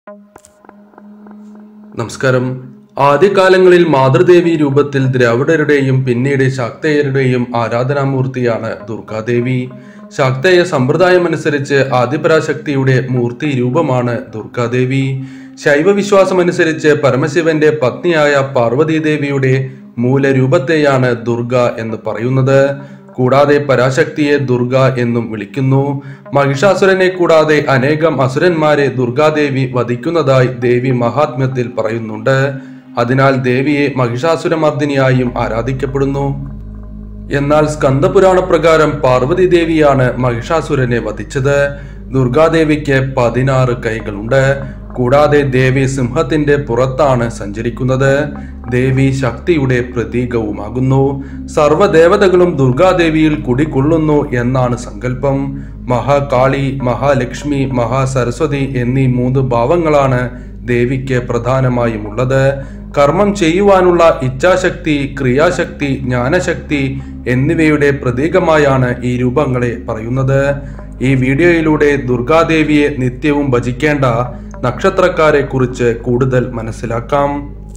നമസ്കാരം. ആദ്യകാലങ്ങളിൽ മാതൃദേവി രൂപത്തിൽ ദ്രാവിഡരുടെയും പിന്നീട് ശാക്തേയരുടെയും ആരാധനാമൂർത്തിയാണ് ദുർഗാദേവി. ശാക്തേയ സമ്പ്രദായമനുസരിച്ച് ആദിപരാശക്തിയുടെ മൂർത്തി രൂപമാണ് ദുർഗാദേവി. ശൈവ വിശ്വാസമനുസരിച്ച് പരമശിവന്റെ പത്നിയായ പാർവതീദേവിയുടെ മൂലരൂപത്തെയാണ് ദുർഗ എന്ന് പറയുന്നത്. കൂടാതെ പരാശക്തിയെ ദുർഗ എന്നും വിളിക്കുന്നു. മഹിഷാസുരനെ കൂടാതെ അനേകം അസുരന്മാരെ ദുർഗാദേവി വധിക്കുന്നതായി ദേവി മഹാത്മ്യത്തിൽ പറയുന്നുണ്ട്. അതിനാൽ ദേവിയെ മഹിഷാസുരമർദ്ദിനിയായും ആരാധിക്കപ്പെടുന്നു. എന്നാൽ സ്കന്ദപുരാണ പ്രകാരം പാർവതി ദേവിയാണ് മഹിഷാസുരനെ വധിച്ചത്. ദുർഗാദേവിക്ക് 16 കൈകളുണ്ട്. കൂടാതെ ദേവി സിംഹത്തിന്റെ പുറത്താണ് സഞ്ചരിക്കുന്നത്. ദേവി ശക്തിയുടെ പ്രതീകവുമാകുന്നു. സർവ്വദേവതകളും ദുർഗാദേവിയിൽ കുടികൊള്ളുന്നു എന്നാണ് സങ്കല്പം. മഹാകാളി, മഹാലക്ഷ്മി, മഹാസരസ്വതി എന്നീ 3 ഭാവങ്ങളാണ് ദേവിക്ക് പ്രധാനമായും ഉള്ളത്. കർമ്മം ചെയ്യുവാനുള്ള ഇച്ഛാശക്തി, ക്രിയാശക്തി, ജ്ഞാനശക്തി എന്നിവയുടെ പ്രതീകമായാണ് ഈ രൂപങ്ങളെ പറയുന്നത്. ഈ വീഡിയോയിലൂടെ ദുർഗാദേവിയെ നിത്യവും ഭജിക്കേണ്ട നക്ഷത്രക്കാരെ കുറിച്ച് കൂടുതൽ മനസ്സിലാക്കാം.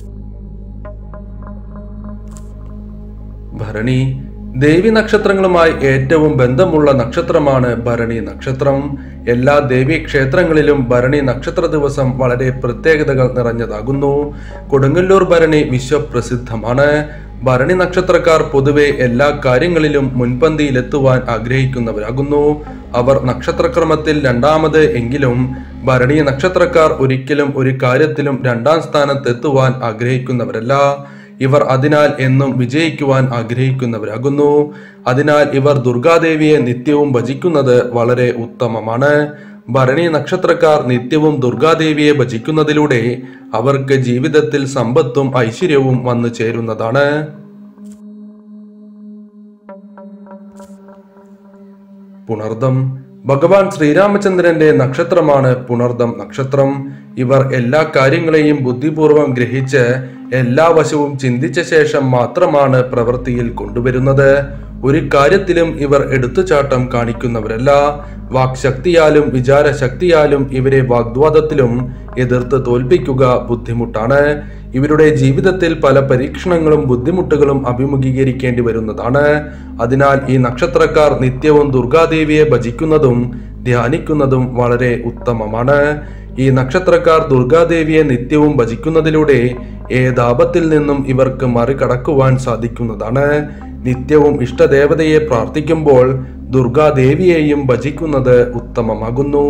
ഭരണി. ദേവി നക്ഷത്രങ്ങളുമായി ഏറ്റവും ബന്ധമുള്ള നക്ഷത്രമാണ് ഭരണി നക്ഷത്രം. എല്ലാ ദേവീ ക്ഷേത്രങ്ങളിലും ഭരണി നക്ഷത്ര ദിവസം വളരെ പ്രത്യേകതകൾ നിറഞ്ഞതാകുന്നു. കൊടുങ്ങല്ലൂർ ഭരണി വിശ്വപ്രസിദ്ധമാണ്. ഭരണി നക്ഷത്രക്കാർ പൊതുവെ എല്ലാ കാര്യങ്ങളിലും മുൻപന്തിയിലെത്തുവാൻ ആഗ്രഹിക്കുന്നവരാകുന്നു. അവർ നക്ഷത്രക്രമത്തിൽ 2ാമത് എങ്കിലും ഭരണി നക്ഷത്രക്കാർ ഒരിക്കലും ഒരു കാര്യത്തിലും 2ാം സ്ഥാനത്തെത്തുവാൻ ആഗ്രഹിക്കുന്നവരല്ല. ഇവർ അതിനാൽ എന്നും വിജയിക്കുവാൻ ആഗ്രഹിക്കുന്നവരാകുന്നു. അതിനാൽ ഇവർ ദുർഗാദേവിയെ നിത്യവും ഭജിക്കുന്നത് വളരെ ഉത്തമമാണ്. ഭരണി നക്ഷത്രക്കാർ നിത്യവും ദുർഗാദേവിയെ ഭജിക്കുന്നതിലൂടെ അവർക്ക് ജീവിതത്തിൽ സമ്പത്തും ഐശ്വര്യവും വന്നു ചേരുന്നതാണ്. പുണർദം. ഭഗവാൻ ശ്രീരാമചന്ദ്രന്റെ നക്ഷത്രമാണ് പുണർദം നക്ഷത്രം. ഇവർ എല്ലാ കാര്യങ്ങളെയും ബുദ്ധിപൂർവം ഗ്രഹിച്ച് എല്ലാ വശവും ചിന്തിച്ച ശേഷം മാത്രമാണ് പ്രവൃത്തിയിൽ കൊണ്ടുവരുന്നത്. ഒരു കാര്യത്തിലും ഇവർ എടുത്തുചാട്ടം കാണിക്കുന്നവരല്ല. വാക്ശക്തിയാലും വിചാരശക്തിയാലും ഇവരെ വാഗ്വാദത്തിലും എതിർത്ത് തോൽപ്പിക്കുക ബുദ്ധിമുട്ടാണ്. ഇവരുടെ ജീവിതത്തിൽ പല പരീക്ഷണങ്ങളും ബുദ്ധിമുട്ടുകളും അഭിമുഖീകരിക്കേണ്ടി വരുന്നതാണ്. അതിനാൽ ഈ നക്ഷത്രക്കാർ നിത്യവും ദുർഗാദേവിയെ ഭജിക്കുന്നതും ധ്യാനിക്കുന്നതും വളരെ ഉത്തമമാണ്. ഈ നക്ഷത്രക്കാർ ദുർഗാദേവിയെ നിത്യവും ഭജിക്കുന്നതിലൂടെ ഏതാപത്തിൽ നിന്നും ഇവർക്ക് മറികടക്കുവാൻ സാധിക്കുന്നതാണ്. നിത്യവും ഇഷ്ടദേവതയെ പ്രാർത്ഥിക്കുമ്പോൾ ദുർഗാദേവിയെയും ഭജിക്കുന്നത് ഉത്തമമാകുന്നു.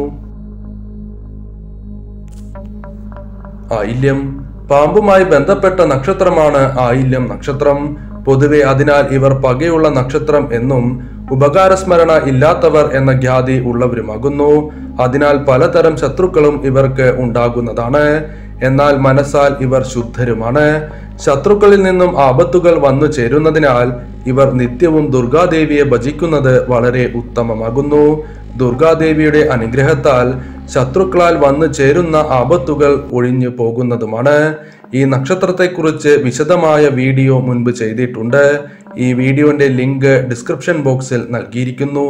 ആയില്യം. പാമ്പുമായി ബന്ധപ്പെട്ട നക്ഷത്രമാണ് ആയില്യം നക്ഷത്രം. പൊതുവെ അതിനാൽ ഇവർ പകയുള്ള നക്ഷത്രം എന്നും ഉപകാരസ്മരണ ഇല്ലാത്തവർ എന്ന ഖ്യാതി ഉള്ളവരുമാകുന്നു. അതിനാൽ പലതരം ശത്രുക്കളും ഇവർക്ക് ഉണ്ടാകുന്നതാണ്. എന്നാൽ മനസ്സാൽ ഇവർ ശുദ്ധരുമാണ്. ശത്രുക്കളിൽ നിന്നും ആപത്തുകൾ വന്നു ചേരുന്നതിനാൽ ഇവർ നിത്യവും ദുർഗാദേവിയെ ഭജിക്കുന്നത് വളരെ ഉത്തമമാകുന്നു. ദുർഗാദേവിയുടെ അനുഗ്രഹത്താൽ ശത്രുക്കളാൽ വന്നു ചേരുന്ന ആപത്തുകൾ ഒഴിഞ്ഞു പോകുന്നതുമാണ്. ഈ നക്ഷത്രത്തെക്കുറിച്ച് വിശദമായ വീഡിയോ മുൻപ് ചെയ്തിട്ടുണ്ട്. ഈ വീഡിയോന്റെ ലിങ്ക് ഡിസ്ക്രിപ്ഷൻ ബോക്സിൽ നൽകിയിരിക്കുന്നു.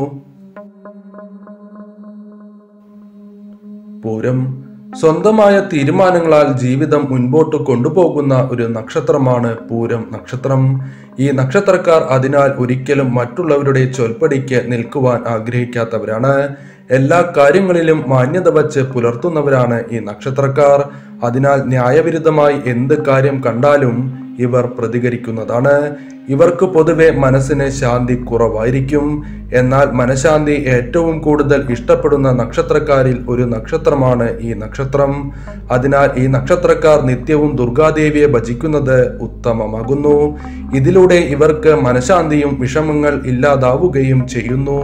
പൂരം. സ്വന്തമായ തീരുമാനങ്ങളാൽ ജീവിതം മുൻപോട്ട് കൊണ്ടുപോകുന്ന ഒരു നക്ഷത്രമാണ് പൂരം നക്ഷത്രം. ഈ നക്ഷത്രക്കാർ അതിനാൽ ഒരിക്കലും മറ്റുള്ളവരുടെ ചൊൽപ്പടിക്ക് നിൽക്കുവാൻ ആഗ്രഹിക്കാത്തവരാണ്. എല്ലാ കാര്യങ്ങളിലും മാന്യത വച്ച് പുലർത്തുന്നവരാണ് ഈ നക്ഷത്രക്കാർ. അതിനാൽ ന്യായവിരുദ്ധമായി എന്ത് കാര്യം കണ്ടാലും ഇവർ പ്രതികരിക്കുന്നതാണ്. ഇവർക്ക് പൊതുവെ മനസ്സിന് ശാന്തി കുറവായിരിക്കും. എന്നാൽ മനഃശാന്തി ഏറ്റവും കൂടുതൽ ഇഷ്ടപ്പെടുന്ന നക്ഷത്രക്കാരിൽ ഒരു നക്ഷത്രമാണ് ഈ നക്ഷത്രം. അതിനാൽ ഈ നക്ഷത്രക്കാർ നിത്യവും ദുർഗാദേവിയെ ഭജിക്കുന്നത് ഉത്തമമാകുന്നു. ഇതിലൂടെ ഇവർക്ക് മനഃശാന്തിയും വിഷമങ്ങൾ ഇല്ലാതാവുകയും ചെയ്യുന്നു.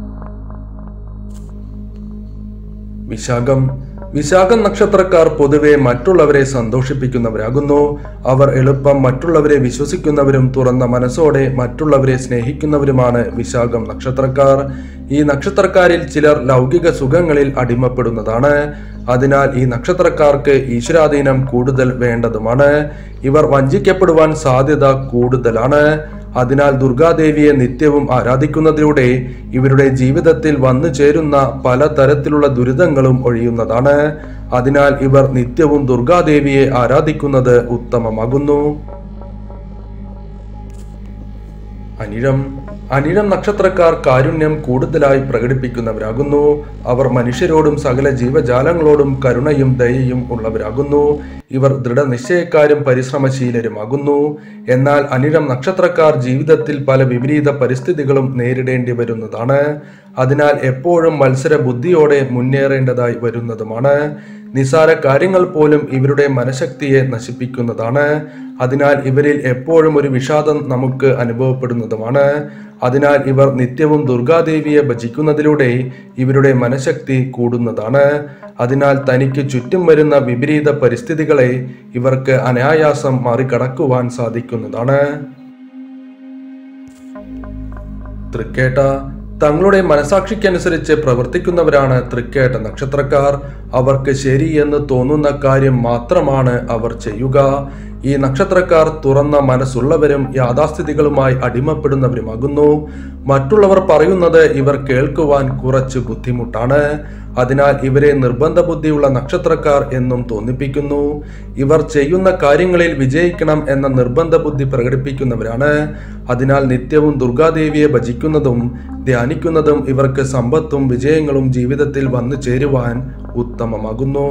വിശാഖം. വിശാഖം നക്ഷത്രക്കാർ പൊതുവെ മറ്റുള്ളവരെ സന്തോഷിപ്പിക്കുന്നവരാകുന്നു. അവർ എളുപ്പം മറ്റുള്ളവരെ വിശ്വസിക്കുന്നവരും തുറന്ന മനസ്സോടെ മറ്റുള്ളവരെ സ്നേഹിക്കുന്നവരുമാണ് വിശാഖം നക്ഷത്രക്കാർ. ഈ നക്ഷത്രക്കാരിൽ ചിലർ ലൗകിക സുഖങ്ങളിൽ അടിമപ്പെടുന്നതാണ്. അതിനാൽ ഈ നക്ഷത്രക്കാർക്ക് ഈശ്വരാധീനം കൂടുതൽ വേണ്ടതുമാണ്. ഇവർ വഞ്ചിക്കപ്പെടുവാൻ സാധ്യത കൂടുതലാണ്. അതിനാൽ ദുർഗാദേവിയെ നിത്യവും ആരാധിക്കുന്നതിലൂടെ ഇവരുടെ ജീവിതത്തിൽ വന്നു ചേരുന്ന പലതരത്തിലുള്ള ദുരിതങ്ങളും ഒഴിയുന്നതാണ്. അതിനാൽ ഇവർ നിത്യവും ദുർഗാദേവിയെ ആരാധിക്കുന്നത് ഉത്തമമാകുന്നു. അനിഴം നക്ഷത്രക്കാർ കാരുണ്യം കൂടുതലായി പ്രകടിപ്പിക്കുന്നവരാകുന്നു. അവർ മനുഷ്യരോടും സകല ജീവജാലങ്ങളോടും കരുണയും ദയയും ഉള്ളവരാകുന്നു. ഇവർ ദൃഢനിശ്ചയക്കാരും പരിശ്രമശീലരുമാകുന്നു. എന്നാൽ അനിഴം നക്ഷത്രക്കാർ ജീവിതത്തിൽ പല വിപരീത പരിസ്ഥിതികളും നേരിടേണ്ടി വരുന്നതാണ്. അതിനാൽ എപ്പോഴും മത്സര ബുദ്ധിയോടെ മുന്നേറേണ്ടതായി വരുന്നതുമാണ്. നിസാര കാര്യങ്ങൾ പോലും ഇവരുടെ മനഃശക്തിയെ നശിപ്പിക്കുന്നതാണ്. അതിനാൽ ഇവരിൽ എപ്പോഴും ഒരു വിഷാദം നമുക്ക് അനുഭവപ്പെടുന്നതുമാണ്. അതിനാൽ ഇവർ നിത്യവും ദുർഗാദേവിയെ ഭജിക്കുന്നതിലൂടെ ഇവരുടെ മനഃശക്തി കൂടുന്നതാണ്. അതിനാൽ തനിക്ക് ചുറ്റും വരുന്ന വിപരീത പരിസ്ഥിതികളെ ഇവർക്ക് അനായാസം മറികടക്കുവാൻ സാധിക്കുന്നതാണ്. തൃക്കേട്ട തങ്ങളുടെ മനസാക്ഷിക്കനുസരിച്ച് പ്രവർത്തിക്കുന്നവരാണ് തൃക്കേട്ട നക്ഷത്രക്കാർ. അവർക്ക് ശരി എന്ന് തോന്നുന്ന കാര്യം മാത്രമാണ് അവർ ചെയ്യുക. ഈ നക്ഷത്രക്കാർ തുറന്ന മനസ്സുള്ളവരും യാഥാസ്ഥിതികളുമായി അടിമപ്പെടുന്നവരുമാകുന്നു. മറ്റുള്ളവർ പറയുന്നത് ഇവർ കേൾക്കുവാൻ കുറച്ച് ബുദ്ധിമുട്ടാണ്. അതിനാൽ ഇവരെ നിർബന്ധ ബുദ്ധിയുള്ള നക്ഷത്രക്കാർ എന്നും തോന്നിപ്പിക്കുന്നു. ഇവർ ചെയ്യുന്ന കാര്യങ്ങളിൽ വിജയിക്കണം എന്ന നിർബന്ധ ബുദ്ധി പ്രകടിപ്പിക്കുന്നവരാണ്. അതിനാൽ നിത്യവും ദുർഗാദേവിയെ ഭജിക്കുന്നതും ധ്യാനിക്കുന്നതും ഇവർക്ക് സമ്പത്തും വിജയങ്ങളും ജീവിതത്തിൽ വന്നു ചേരുവാൻ ഉത്തമമാകുന്നു.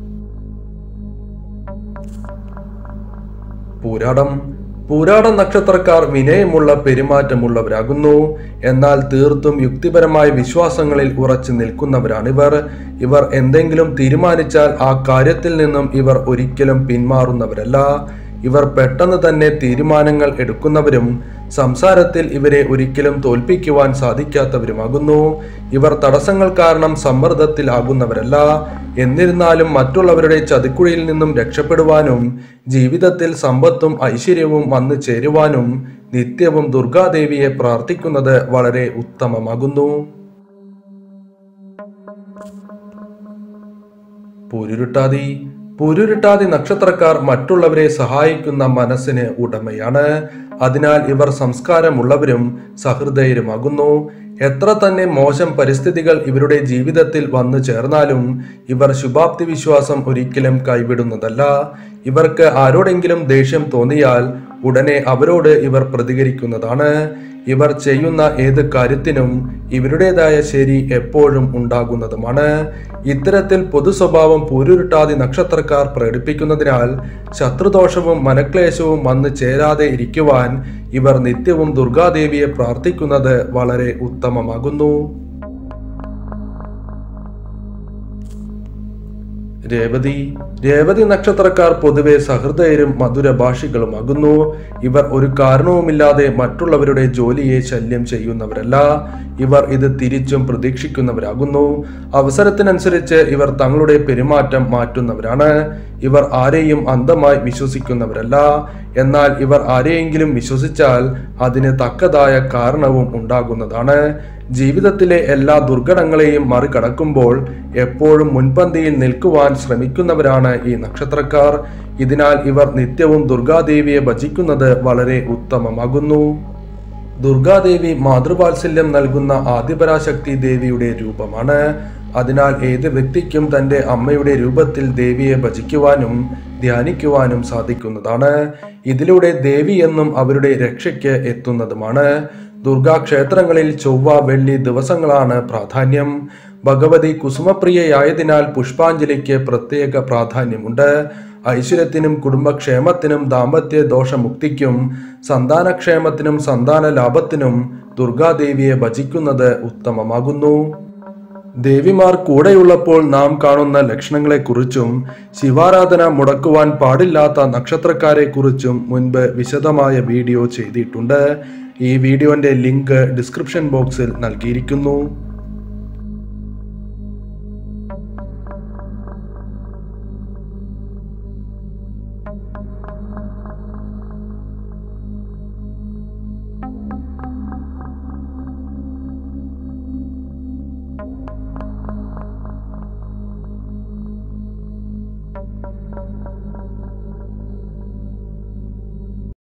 പൂരാടം നക്ഷത്രക്കാർ വിനയമുള്ള പെരുമാറ്റമുള്ളവരാകുന്നു. എന്നാൽ തീർത്തും യുക്തിപരമായ വിശ്വാസങ്ങളിൽ ഉറച്ചു നിൽക്കുന്നവരാണിവർ. ഇവർ എന്തെങ്കിലും തീരുമാനിച്ചാൽ ആ കാര്യത്തിൽ നിന്നും ഇവർ ഒരിക്കലും പിന്മാറുന്നവരല്ല. ഇവർ പെട്ടെന്ന് തന്നെ തീരുമാനങ്ങൾ എടുക്കുന്നവരും സംസാരത്തിൽ ഇവരെ ഒരിക്കലും തോൽപ്പിക്കുവാൻ സാധിക്കാത്തവരുമാകുന്നു. ഇവർ തടസ്സങ്ങൾ കാരണം സമ്മർദ്ദത്തിലാകുന്നവരല്ല. എന്നിരുന്നാലും മറ്റുള്ളവരുടെ ചതിക്കുഴിയിൽ നിന്നും രക്ഷപ്പെടുവാനും ജീവിതത്തിൽ സമ്പത്തും ഐശ്വര്യവും വന്നു ചേരുവാനും നിത്യവും ദുർഗാദേവിയെ പ്രാർത്ഥിക്കുന്നത് വളരെ ഉത്തമമാകുന്നു. പൂരുരുട്ടാതി നക്ഷത്രക്കാർ മറ്റുള്ളവരെ സഹായിക്കുന്ന മനസ്സിന് ഉടമയാണ്. അതിനാൽ ഇവർ സംസ്കാരമുള്ളവരും സഹൃദയരുമാകുന്നു. എത്ര തന്നെ മോശം പരിസ്ഥിതികൾ ഇവരുടെ ജീവിതത്തിൽ വന്നു ചേർന്നാലും ഇവർ ശുഭാപ്തി വിശ്വാസം ഒരിക്കലും കൈവിടുന്നതല്ല. ഇവർക്ക് ആരോടെങ്കിലും ദേഷ്യം തോന്നിയാൽ ഉടനെ അവരോട് ഇവർ പ്രതികരിക്കുന്നതാണ്. ഇവർ ചെയ്യുന്ന ഏത് കാര്യത്തിനും ഇവരുടേതായ ശരി എപ്പോഴും ഉണ്ടാകുന്നതുമാണ്. ഇത്തരത്തിൽ പൊതു സ്വഭാവം പൂരുരുട്ടാതി നക്ഷത്രക്കാർ പ്രകടിപ്പിക്കുന്നതിനാൽ ശത്രുദോഷവും മനക്ലേശവും വന്നു ചേരാതെ ഇരിക്കുവാൻ ഇവർ നിത്യവും ദുർഗാദേവിയെ പ്രാർത്ഥിക്കുന്നത് വളരെ ഉത്തമമാകുന്നു. രേവതി നക്ഷത്രക്കാർ പൊതുവെ സഹൃദയരും മധുരഭാഷികളുമാകുന്നു. ഇവർ ഒരു കാരണവുമില്ലാതെ മറ്റുള്ളവരുടെ ജോലിയെ ശല്യം ചെയ്യുന്നവരല്ല. ഇവർ ഇത് തിരിച്ചും പ്രതീക്ഷിക്കുന്നവരാകുന്നു. അവസരത്തിനനുസരിച്ച് ഇവർ തങ്ങളുടെ പെരുമാറ്റം മാറ്റുന്നവരാണ്. ഇവർ ആരെയും അന്ധമായി വിശ്വസിക്കുന്നവരല്ല. എന്നാൽ ഇവർ ആരെയെങ്കിലും വിശ്വസിച്ചാൽ അതിന് തക്കതായ കാരണവും ഉണ്ടാകുന്നതാണ്. ജീവിതത്തിലെ എല്ലാ ദുർഘടങ്ങളെയും മറികടക്കുമ്പോൾ എപ്പോഴും മുൻപന്തിയിൽ നിൽക്കുവാൻ ശ്രമിക്കുന്നവരാണ് ഈ നക്ഷത്രക്കാർ. ഇതിനാൽ ഇവർ നിത്യവും ദുർഗാദേവിയെ ഭജിക്കുന്നത് വളരെ ഉത്തമമാകുന്നു. ദുർഗാദേവി മാതൃവാത്സല്യം നൽകുന്ന ആദിപരാശക്തി ദേവിയുടെ രൂപമാണ്. അതിനാൽ ഏത് വ്യക്തിക്കും തൻ്റെ അമ്മയുടെ രൂപത്തിൽ ദേവിയെ ഭജിക്കുവാനും ധ്യാനിക്കുവാനും സാധിക്കുന്നതാണ്. ഇതിലൂടെ ദേവി എന്നും അവരുടെ രക്ഷയ്ക്ക് എത്തുന്നതുമാണ്. ദുർഗാക്ഷേത്രങ്ങളിൽ ചൊവ്വ വെള്ളി ദിവസങ്ങളാണ് പ്രാധാന്യം. ഭഗവതി കുസുമപ്രിയയായതിനാൽ പുഷ്പാഞ്ജലിക്ക് പ്രത്യേക പ്രാധാന്യമുണ്ട്. ഐശ്വര്യത്തിനും കുടുംബക്ഷേമത്തിനും ദാമ്പത്യ ദോഷമുക്തിക്കും സന്താനക്ഷേമത്തിനും സന്താന ലാഭത്തിനും ദുർഗാദേവിയെ ഭജിക്കുന്നത് ഉത്തമമാകുന്നു. ദേവിമാർ കൂടെയുള്ളപ്പോൾ നാം കാണുന്ന ലക്ഷണങ്ങളെക്കുറിച്ചും ശിവാരാധന മുടക്കുവാൻ പാടില്ലാത്ത നക്ഷത്രക്കാരെ കുറിച്ചും മുൻപ് വിശദമായ വീഡിയോ ചെയ്തിട്ടുണ്ട്. ഈ വീഡിയോന്റെ ലിങ്ക് ഡിസ്ക്രിപ്ഷൻ ബോക്സിൽ നൽകിയിരിക്കുന്നു.